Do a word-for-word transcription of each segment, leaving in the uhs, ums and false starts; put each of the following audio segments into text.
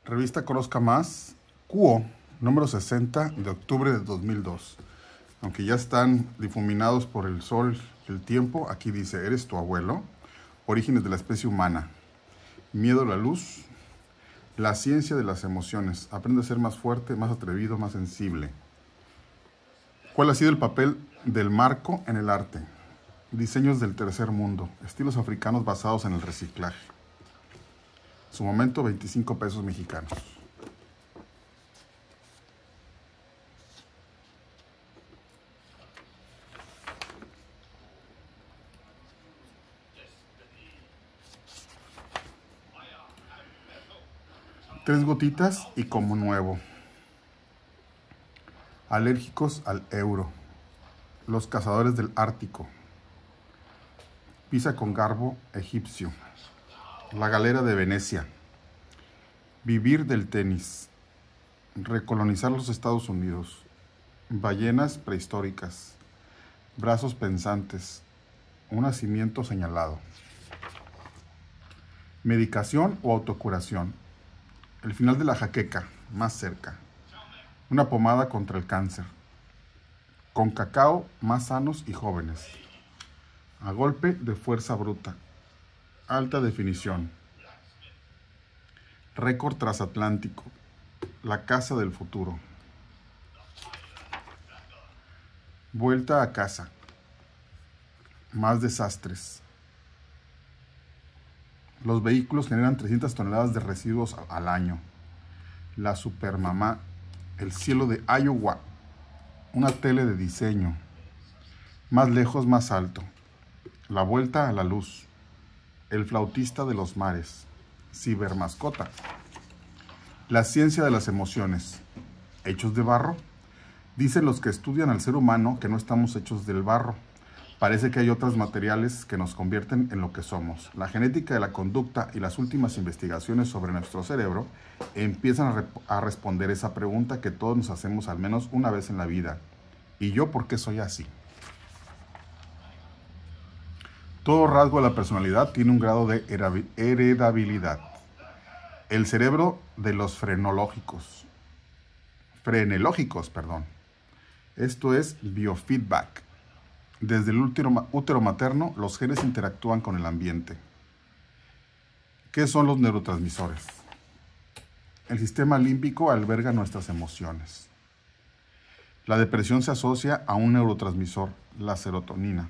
Revista Conozca Más, Q O, número sesenta de octubre de dos mil dos. Aunque ya están difuminados por el sol y el tiempo, aquí dice: eres tu abuelo, orígenes de la especie humana, miedo a la luz, la ciencia de las emociones, aprende a ser más fuerte, más atrevido, más sensible. ¿Cuál ha sido el papel del marco en el arte? Diseños del tercer mundo, estilos africanos basados en el reciclaje. Su momento, veinticinco pesos mexicanos. Tres gotitas y como nuevo. Alérgicos al euro. Los cazadores del Ártico. Pisa con garbo egipcio. La galera de Venecia. Vivir del tenis. Recolonizar los Estados Unidos. Ballenas prehistóricas. Brazos pensantes. Un nacimiento señalado. Medicación o autocuración. El final de la jaqueca, más cerca. Una pomada contra el cáncer. Con cacao, más sanos y jóvenes. A golpe de fuerza bruta. Alta definición. Récord transatlántico. La casa del futuro. Vuelta a casa. Más desastres. Los vehículos generan trescientas toneladas de residuos al año. La supermamá. El cielo de Iowa. Una tele de diseño. Más lejos, más alto. La vuelta a la luz. El flautista de los mares. Cibermascota. La ciencia de las emociones. ¿Hechos de barro? Dicen los que estudian al ser humano que no estamos hechos del barro. Parece que hay otros materiales que nos convierten en lo que somos. La genética de la conducta y las últimas investigaciones sobre nuestro cerebro empiezan a, re a responder esa pregunta que todos nos hacemos al menos una vez en la vida. ¿Y yo por qué soy así? Todo rasgo de la personalidad tiene un grado de heredabilidad. El cerebro de los frenológicos. Frenológicos, perdón. Esto es biofeedback. Desde el útero, útero materno, los genes interactúan con el ambiente. ¿Qué son los neurotransmisores? El sistema límbico alberga nuestras emociones. La depresión se asocia a un neurotransmisor, la serotonina.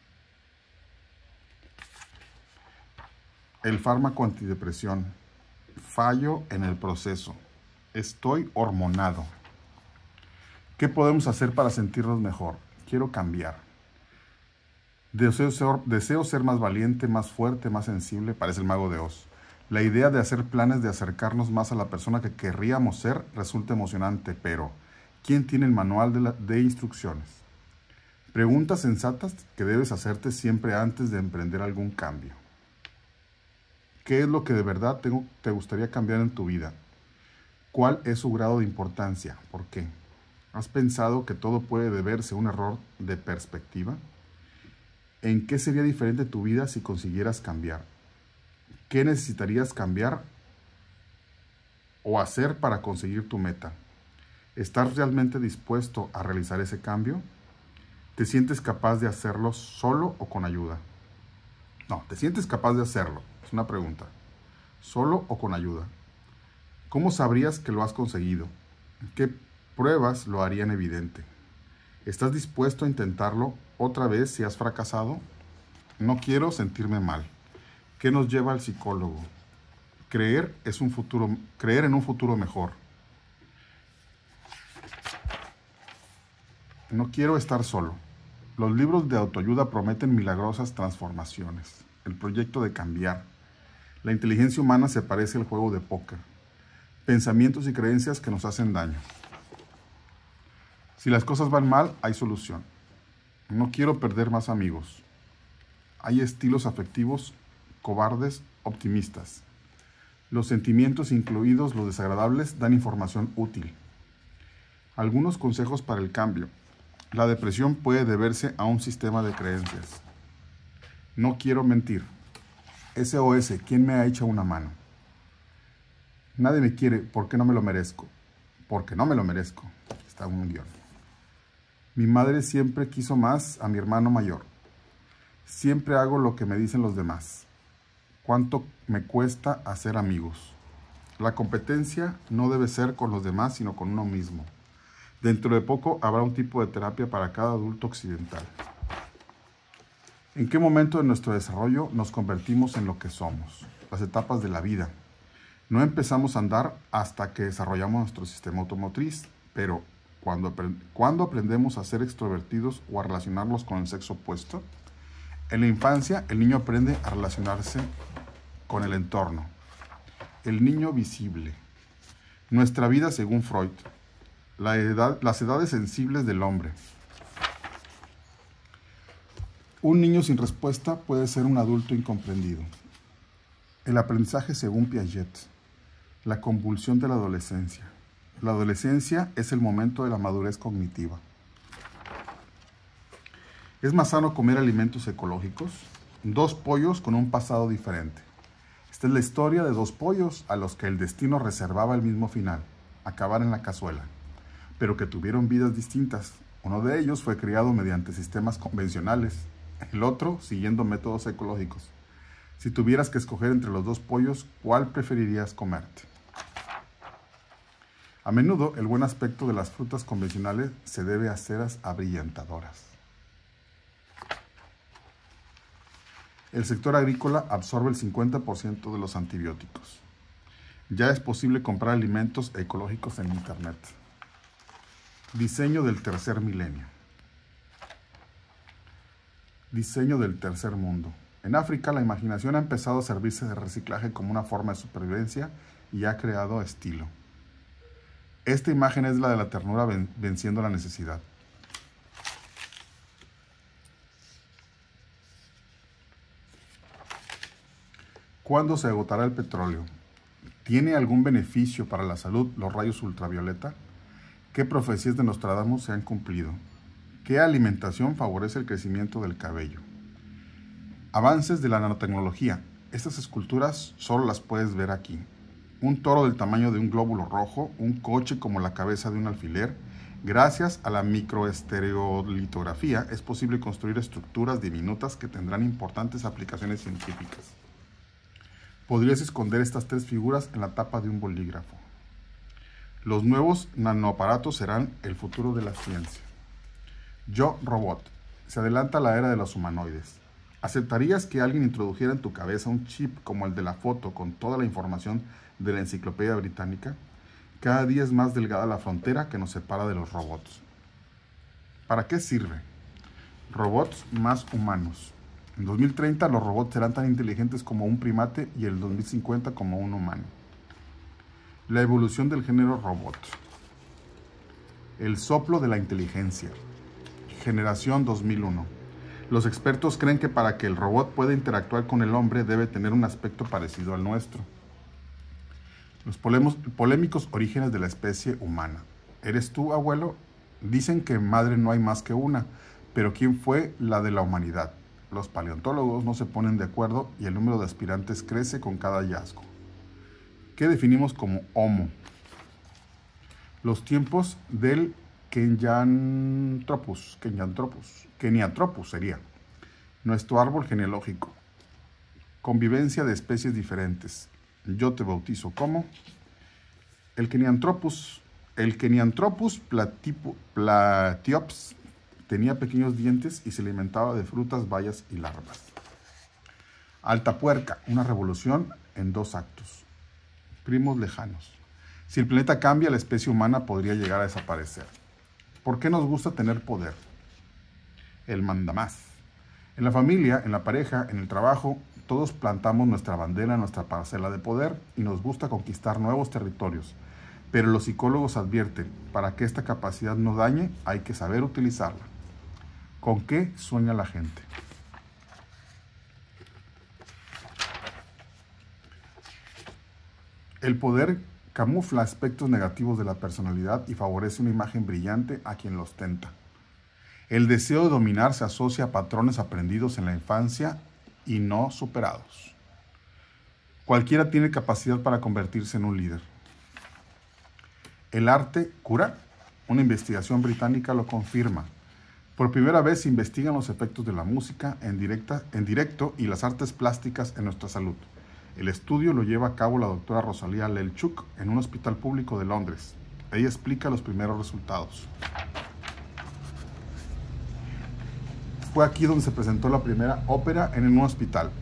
El fármaco antidepresión. Fallo en el proceso. Estoy hormonado. ¿Qué podemos hacer para sentirnos mejor? Quiero cambiar. Deseo ser, deseo ser más valiente, más fuerte, más sensible, parece el Mago de Oz. La idea de hacer planes de acercarnos más a la persona que querríamos ser resulta emocionante, pero ¿quién tiene el manual de, la, de instrucciones? Preguntas sensatas que debes hacerte siempre antes de emprender algún cambio. ¿Qué es lo que de verdad te, te gustaría cambiar en tu vida? ¿Cuál es su grado de importancia? ¿Por qué? ¿Has pensado que todo puede deberse a un error de perspectiva? ¿En qué sería diferente tu vida si consiguieras cambiar? ¿Qué necesitarías cambiar o hacer para conseguir tu meta? ¿Estás realmente dispuesto a realizar ese cambio? ¿Te sientes capaz de hacerlo solo o con ayuda? No, ¿te sientes capaz de hacerlo? Es una pregunta. ¿Solo o con ayuda? ¿Cómo sabrías que lo has conseguido? ¿Qué pruebas lo harían evidente? ¿Estás dispuesto a intentarlo otra vez si has fracasado? No quiero sentirme mal. ¿Qué nos lleva al psicólogo? Creer es un futuro, creer en un futuro mejor. No quiero estar solo. Los libros de autoayuda prometen milagrosas transformaciones. El proyecto de cambiar. La inteligencia humana se parece al juego de póker. Pensamientos y creencias que nos hacen daño. Si las cosas van mal, hay solución. No quiero perder más amigos. Hay estilos afectivos cobardes, optimistas. Los sentimientos, incluidos los desagradables, dan información útil. Algunos consejos para el cambio. La depresión puede deberse a un sistema de creencias. No quiero mentir. S O S, ¿quién me ha hecho una mano? Nadie me quiere, ¿por qué no me lo merezco? Porque no me lo merezco. Está un guión. Mi madre siempre quiso más a mi hermano mayor. Siempre hago lo que me dicen los demás. ¿Cuánto me cuesta hacer amigos? La competencia no debe ser con los demás, sino con uno mismo. Dentro de poco habrá un tipo de terapia para cada adulto occidental. ¿En qué momento de nuestro desarrollo nos convertimos en lo que somos? Las etapas de la vida. No empezamos a andar hasta que desarrollamos nuestro sistema automotriz, pero cuando, aprend- cuando aprendemos a ser extrovertidos o a relacionarnos con el sexo opuesto, en la infancia el niño aprende a relacionarse con el entorno. El niño visible. Nuestra vida según Freud. La edad, las edades sensibles del hombre. Un niño sin respuesta puede ser un adulto incomprendido. El aprendizaje según Piaget. La convulsión de la adolescencia. La adolescencia es el momento de la madurez cognitiva. ¿Es más sano comer alimentos ecológicos? Dos pollos con un pasado diferente. Esta es la historia de dos pollos a los que el destino reservaba el mismo final, acabar en la cazuela, pero que tuvieron vidas distintas. Uno de ellos fue criado mediante sistemas convencionales, el otro siguiendo métodos ecológicos. Si tuvieras que escoger entre los dos pollos, ¿cuál preferirías comerte? A menudo, el buen aspecto de las frutas convencionales se debe a ceras abrillantadoras. El sector agrícola absorbe el cincuenta por ciento de los antibióticos. Ya es posible comprar alimentos ecológicos en Internet. Diseño del tercer milenio. Diseño del tercer mundo. En África, la imaginación ha empezado a servirse de reciclaje como una forma de supervivencia y ha creado estilo. Esta imagen es la de la ternura ven- venciendo la necesidad. ¿Cuándo se agotará el petróleo? ¿Tiene algún beneficio para la salud los rayos ultravioleta? ¿Qué profecías de Nostradamus se han cumplido? ¿Qué alimentación favorece el crecimiento del cabello? Avances de la nanotecnología. Estas esculturas solo las puedes ver aquí. Un toro del tamaño de un glóbulo rojo, un coche como la cabeza de un alfiler. Gracias a la microestereolitografía es posible construir estructuras diminutas que tendrán importantes aplicaciones científicas. Podrías esconder estas tres figuras en la tapa de un bolígrafo. Los nuevos nanoaparatos serán el futuro de la ciencia. Yo, robot. Se adelanta la era de los humanoides. ¿Aceptarías que alguien introdujera en tu cabeza un chip como el de la foto con toda la información de la enciclopedia británica? Cada día es más delgada la frontera que nos separa de los robots. ¿Para qué sirve? Robots más humanos. En dos mil treinta los robots serán tan inteligentes como un primate y en dos mil cincuenta como un humano. La evolución del género robot. El soplo de la inteligencia. Generación dos mil uno. Los expertos creen que para que el robot pueda interactuar con el hombre debe tener un aspecto parecido al nuestro. Los polémicos orígenes de la especie humana. ¿Eres tú, abuelo? Dicen que madre no hay más que una, pero ¿quién fue la de la humanidad? Los paleontólogos no se ponen de acuerdo y el número de aspirantes crece con cada hallazgo. ¿Qué definimos como Homo? Los tiempos del Kenyanthropus, Kenyanthropus, Kenianthropus sería. Nuestro árbol genealógico. Convivencia de especies diferentes. Yo te bautizo como. El Kenianthropus, el Kenianthropus platipo, platyops tenía pequeños dientes y se alimentaba de frutas, bayas y larvas. Altapuerca, una revolución en dos actos. Primos lejanos. Si el planeta cambia, la especie humana podría llegar a desaparecer. ¿Por qué nos gusta tener poder? El mandamás. En la familia, en la pareja, en el trabajo, todos plantamos nuestra bandera en nuestra parcela de poder y nos gusta conquistar nuevos territorios. Pero los psicólogos advierten, para que esta capacidad no dañe, hay que saber utilizarla. ¿Con qué sueña la gente? El poder camufla aspectos negativos de la personalidad y favorece una imagen brillante a quien lo ostenta. El deseo de dominar se asocia a patrones aprendidos en la infancia y no superados. Cualquiera tiene capacidad para convertirse en un líder. ¿El arte cura? Una investigación británica lo confirma. Por primera vez se investigan los efectos de la música en, directa, en directo y las artes plásticas en nuestra salud. El estudio lo lleva a cabo la doctora Rosalía Lelchuk en un hospital público de Londres. Ella explica los primeros resultados. Fue aquí donde se presentó la primera ópera en un hospital.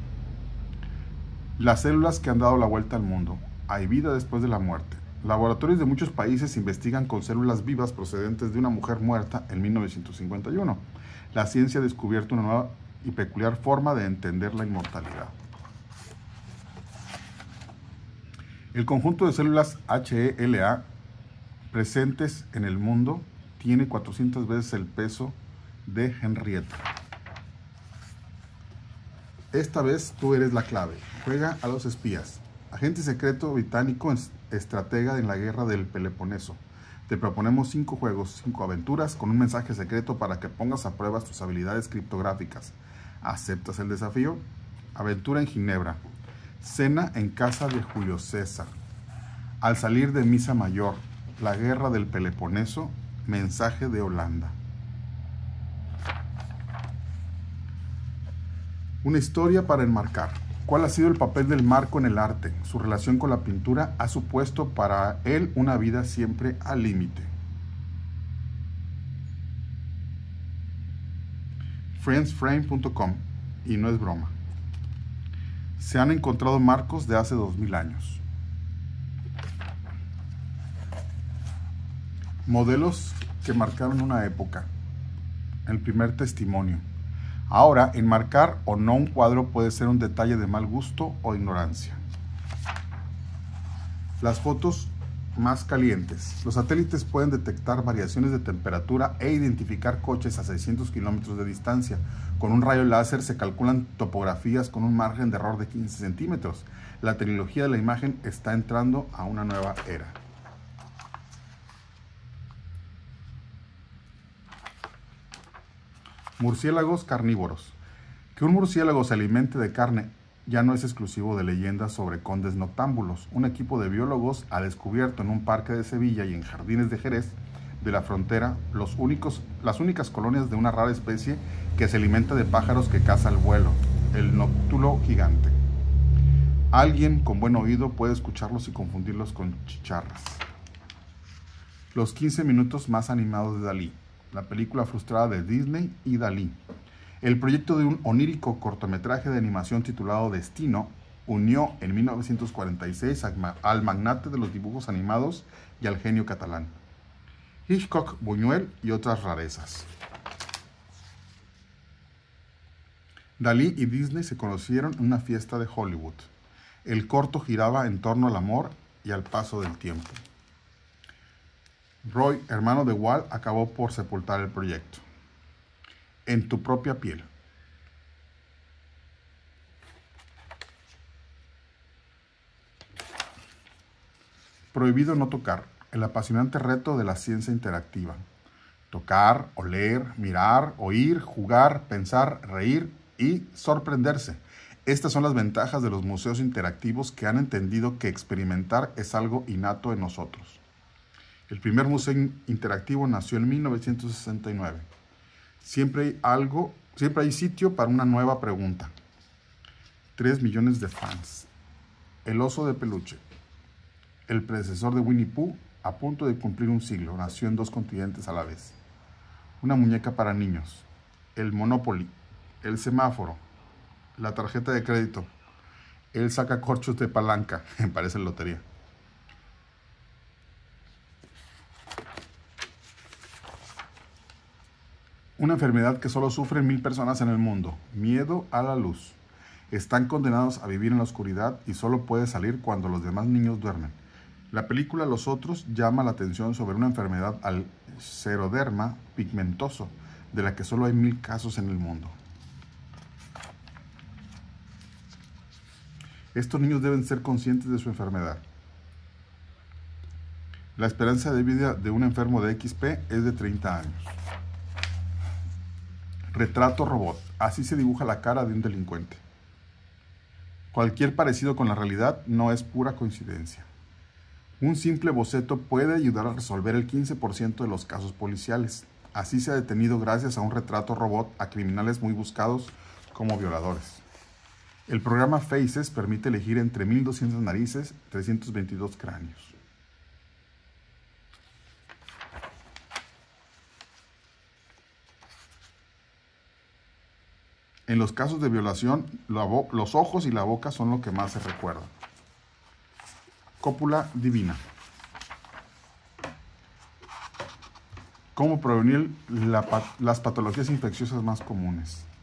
Las células que han dado la vuelta al mundo. Hay vida después de la muerte. Laboratorios de muchos países investigan con células vivas procedentes de una mujer muerta en mil novecientos cincuenta y uno. La ciencia ha descubierto una nueva y peculiar forma de entender la inmortalidad. El conjunto de células H E L A presentes en el mundo tiene cuatrocientas veces el peso de Henrietta. Esta vez tú eres la clave. Juega a los espías. Agente secreto británico, estratega en la guerra del Peloponeso. Te proponemos cinco juegos, cinco aventuras con un mensaje secreto para que pongas a prueba tus habilidades criptográficas. ¿Aceptas el desafío? Aventura en Ginebra. Cena en casa de Julio César. Al salir de misa mayor. La guerra del Peloponeso. Mensaje de Holanda. Una historia para enmarcar. ¿Cuál ha sido el papel del marco en el arte? Su relación con la pintura ha supuesto para él una vida siempre al límite. friends frame punto com, y no es broma. Se han encontrado marcos de hace dos mil años. Modelos que marcaron una época. El primer testimonio. Ahora, enmarcar o no un cuadro puede ser un detalle de mal gusto o ignorancia. Las fotos más calientes. Los satélites pueden detectar variaciones de temperatura e identificar coches a seiscientos kilómetros de distancia. Con un rayo láser se calculan topografías con un margen de error de quince centímetros. La tecnología de la imagen está entrando a una nueva era. Murciélagos carnívoros. Que un murciélago se alimente de carne ya no es exclusivo de leyendas sobre condes noctámbulos. Un equipo de biólogos ha descubierto en un parque de Sevilla y en jardines de Jerez de la frontera los únicos, las únicas colonias de una rara especie que se alimenta de pájaros que caza al vuelo, el noctulo gigante. Alguien con buen oído puede escucharlos y confundirlos con chicharras. Los quince minutos más animados de Dalí. La película frustrada de Disney y Dalí. El proyecto de un onírico cortometraje de animación titulado Destino unió en mil novecientos cuarenta y seis al magnate de los dibujos animados y al genio catalán. Hitchcock, Buñuel y otras rarezas. Dalí y Disney se conocieron en una fiesta de Hollywood. El corto giraba en torno al amor y al paso del tiempo. Roy, hermano de Walt, acabó por sepultar el proyecto. En tu propia piel. Prohibido no tocar. El apasionante reto de la ciencia interactiva. Tocar, oler, mirar, oír, jugar, pensar, reír y sorprenderse. Estas son las ventajas de los museos interactivos que han entendido que experimentar es algo innato en nosotros. El primer museo interactivo nació en mil novecientos sesenta y nueve. Siempre hay algo, siempre hay sitio para una nueva pregunta. Tres millones de fans. El oso de peluche. El predecesor de Winnie Pooh, a punto de cumplir un siglo, nació en dos continentes a la vez. Una muñeca para niños. El Monopoly. El semáforo. La tarjeta de crédito. El sacacorchos de palanca. Me parece lotería. Una enfermedad que solo sufren mil personas en el mundo. Miedo a la luz. Están condenados a vivir en la oscuridad y solo puede salir cuando los demás niños duermen. La película Los Otros llama la atención sobre una enfermedad al xeroderma pigmentoso, de la que solo hay mil casos en el mundo. Estos niños deben ser conscientes de su enfermedad. La esperanza de vida de un enfermo de X P es de treinta años. Retrato robot. Así se dibuja la cara de un delincuente. Cualquier parecido con la realidad no es pura coincidencia. Un simple boceto puede ayudar a resolver el quince por ciento de los casos policiales. Así se ha detenido gracias a un retrato robot a criminales muy buscados como violadores. El programa Faces permite elegir entre mil doscientas narices y trescientos veintidós cráneos. En los casos de violación, los ojos y la boca son lo que más se recuerdan. Cópula divina. ¿Cómo prevenir la, las patologías infecciosas más comunes?